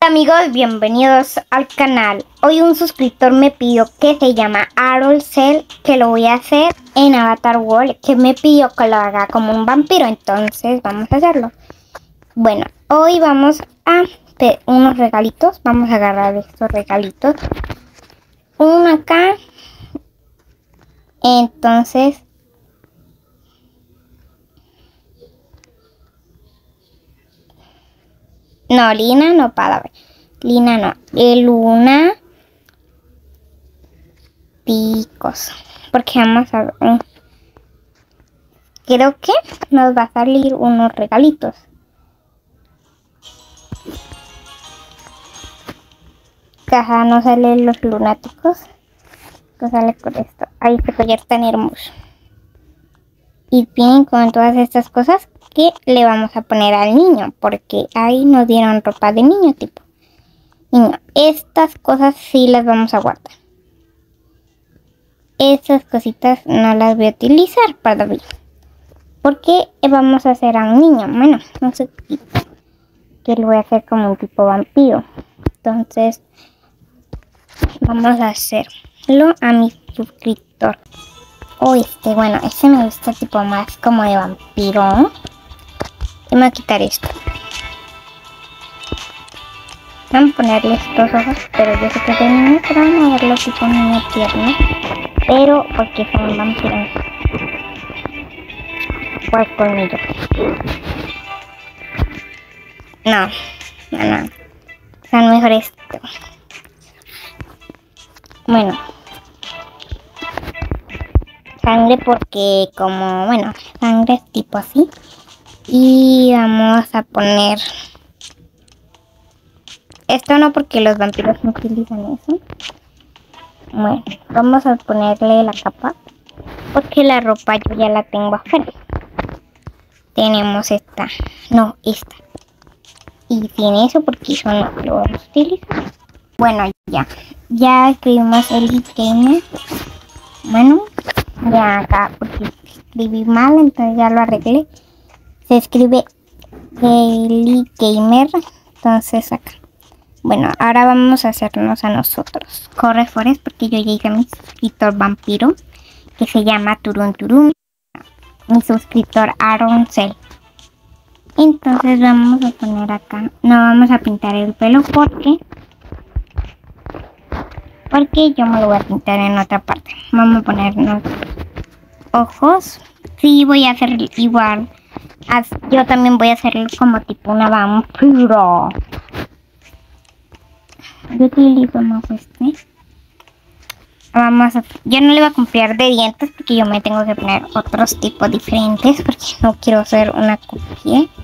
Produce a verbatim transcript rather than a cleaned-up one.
Amigos, bienvenidos al canal. Hoy un suscriptor me pidió que se llama Aaron Cell, que lo voy a hacer en Avatar World, que me pidió que lo haga como un vampiro, entonces vamos a hacerlo. Bueno, hoy vamos a hacer unos regalitos, vamos a agarrar estos regalitos. Uno acá, entonces... No, Lina no para ver. Lina no. El Luna Picos. Porque vamos a ver. Creo que nos va a salir unos regalitos. Caja no salen los lunáticos. ¿Qué sale con esto? Ay, este collar tan hermoso. Y bien con todas estas cosas que le vamos a poner al niño, porque ahí nos dieron ropa de niño, tipo niño. Estas cosas sí las vamos a guardar. Estas cositas no las voy a utilizar para ver, porque vamos a hacer a un niño. Bueno, no sé que lo voy a hacer como un tipo vampiro. Entonces vamos a hacerlo a mi suscriptor. O este, bueno, este me gusta tipo más como de vampiro. Y me voy a quitar esto. Vamos a ponerle estos ojos, pero yo sé que de niño, pero vamos a verlo tipo niño tierno. Pero porque son vampiros. Pues colmillo. No, no, no. Son mejor esto. Bueno. Sangre porque como, bueno, sangre es tipo así. Y vamos a poner esto, no, porque los vampiros no utilizan eso. Bueno, vamos a ponerle la capa porque la ropa yo ya la tengo afuera. Tenemos esta, no, esta. Y tiene eso porque eso no lo vamos a utilizar. Bueno, ya, ya escribimos el gamer. Bueno, ya acá porque escribí mal, entonces ya lo arreglé. Se escribe Ellie Gamer, entonces acá. Bueno, ahora vamos a hacernos a nosotros. Corre Forest, porque yo ya hice a mi suscriptor vampiro, que se llama Turun Turun. Mi suscriptor Aaron Cell. Entonces vamos a poner acá. No vamos a pintar el pelo porque... Porque yo me lo voy a pintar en otra parte. Vamos a ponernos ojos. Sí, voy a hacer igual. Yo también voy a hacerlo como tipo una vampiro. Yo utilizo más este. Vamos a, yo no le voy a comprar de dientes porque yo me tengo que poner otros tipos diferentes porque no quiero hacer una copia.